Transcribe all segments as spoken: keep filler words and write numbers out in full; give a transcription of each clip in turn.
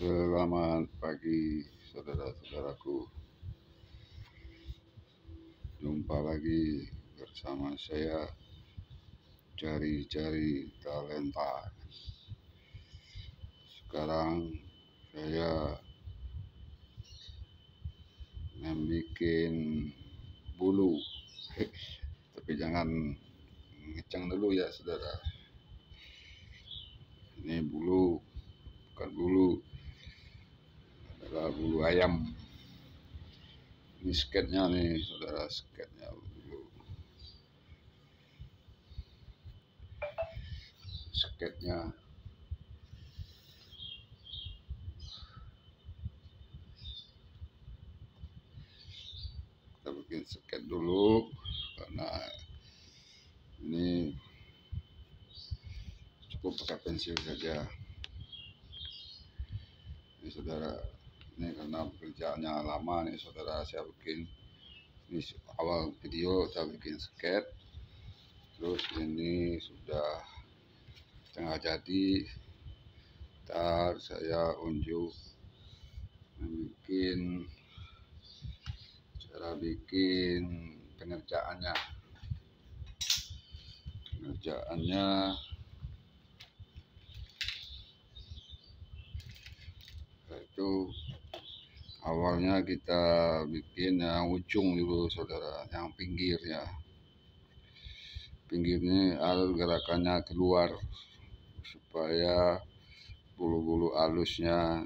Selamat pagi saudara-saudaraku. Jumpa lagi bersama saya Cari-Cari Talenta. Sekarang saya membuat bulu. Tapi jangan ngeceng dulu ya saudara. Ini bulu, bukan bulu, adalah bulu ayam. Ini sketnya nih saudara, sketnya dulu. Sketnya kita bikin sket dulu karena ini cukup pakai pensil saja. Ini saudara, ini karena pekerjaannya lama nih saudara, saya bikin ini awal video saya bikin sket, terus ini sudah setengah jadi. Ntar saya unjuk membuat cara bikin pengerjaannya pengerjaannya itu awalnya kita bikin yang ujung dulu saudara, yang pinggirnya pinggirnya alur gerakannya keluar supaya bulu-bulu halusnya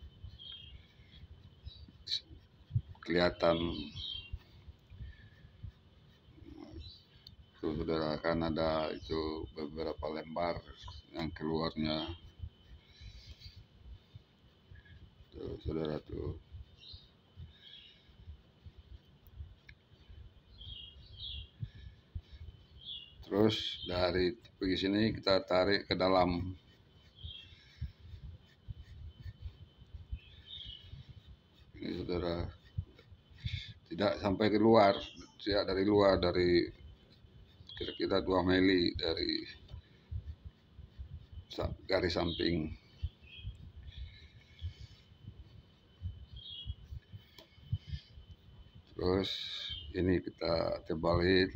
kelihatan. Tuh saudara, kan ada itu beberapa lembar yang keluarnya tuh saudara tuh. Terus dari pergi sini kita tarik ke dalam. Ini saudara, tidak sampai keluar, tidak dari luar, dari kira-kira dua mili dari garis samping. Terus ini kita tebalin.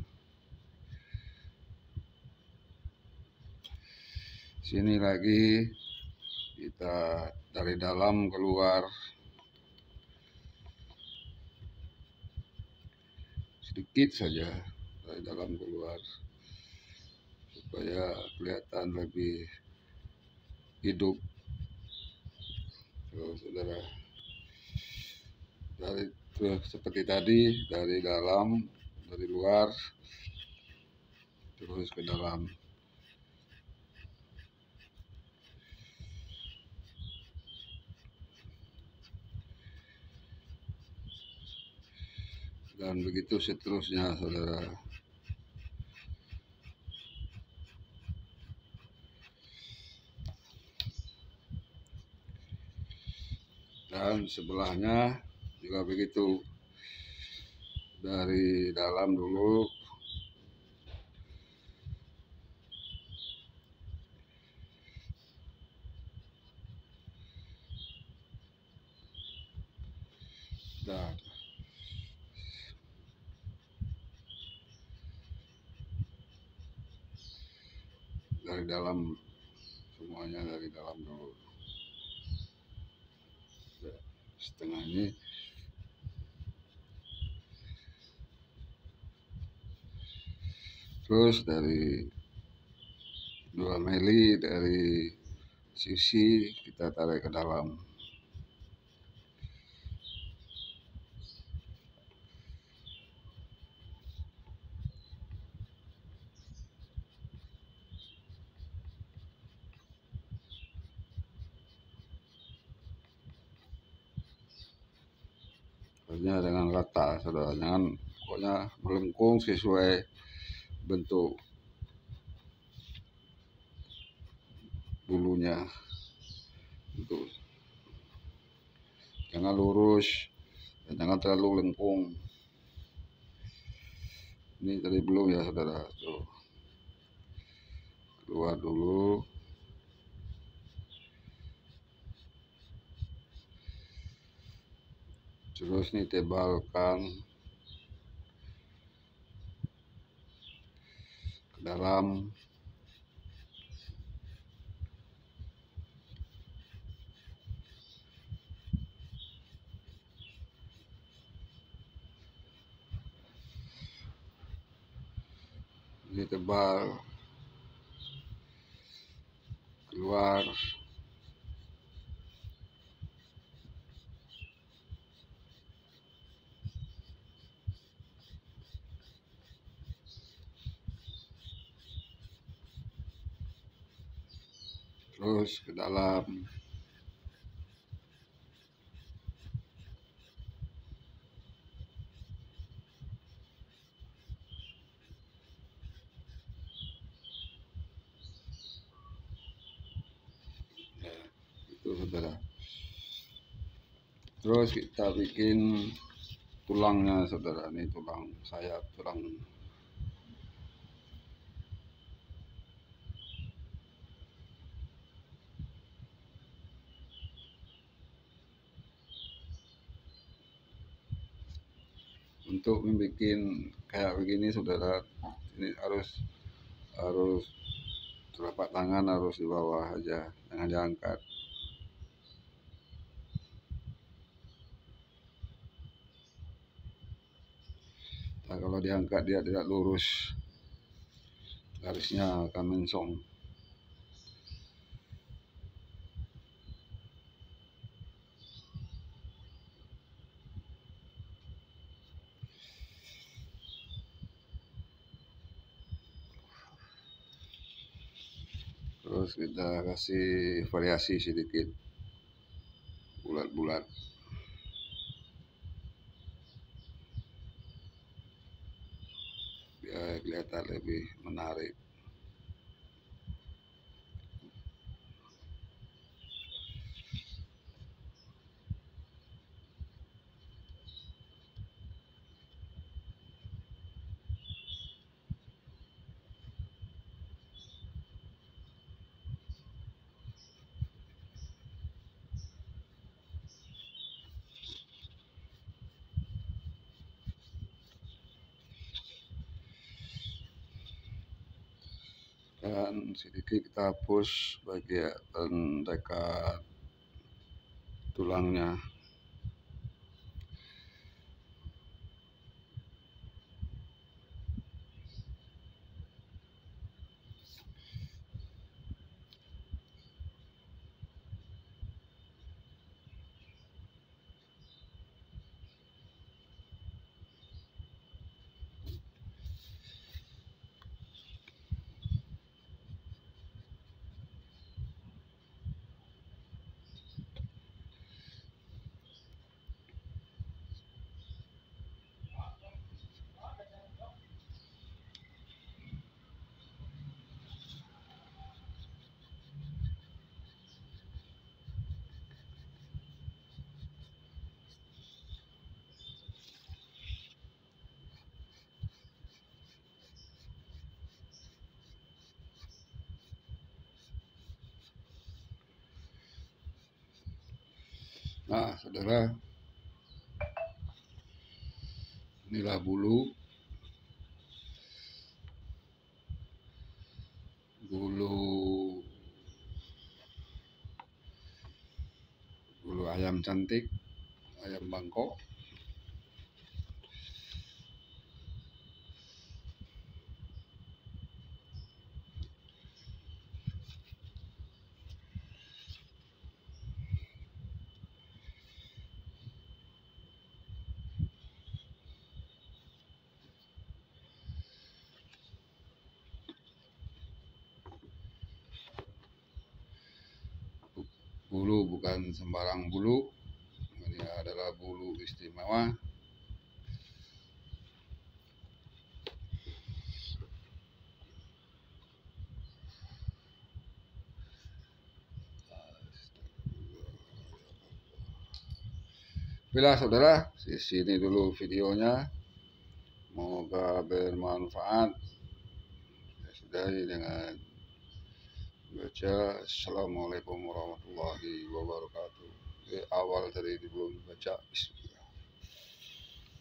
Sini lagi kita dari dalam keluar sedikit saja, dari dalam keluar supaya kelihatan lebih hidup. Tuh saudara, dari tuh, seperti tadi, dari dalam, dari luar terus ke dalam. Dan begitu seterusnya saudara. Dan sebelahnya juga begitu, dari dalam dulu dan dari dalam, semuanya dari dalam dulu. Setengah ini terus dari dua mili dari sisi kita tarik ke dalam. Pokoknya dengan rata saudara, jangan pokoknya melengkung sesuai bentuk bulunya. Itu jangan lurus dan jangan terlalu lengkung. Ini tadi belum ya saudara, tuh keluar dulu. Terus nih tebalkan ke dalam. Ini tebal keluar. Terus ke dalam. Ya, itu saudara. Terus kita bikin tulangnya saudara. Ini tulang sayap, tulang untuk membuat kayak begini saudara. Ini harus harus telapak tangan harus di bawah aja, jangan diangkat. Nah, kalau diangkat dia tidak lurus, garisnya akan mensong. Terus kita kasih variasi sedikit, bulat-bulat. Biar kelihatan lebih menarik. Dan sedikit kita push bagian dekat tulangnya. Nah saudara, inilah bulu bulu bulu ayam cantik, ayam Bangkok. Bulu bukan sembarang bulu, ini adalah bulu istimewa. Bila saudara, di sini dulu videonya. Semoga bermanfaat. Sudahi dengan baca Assalamualaikum warahmatullahi wabarakatuh. Di awal tadi belum baca.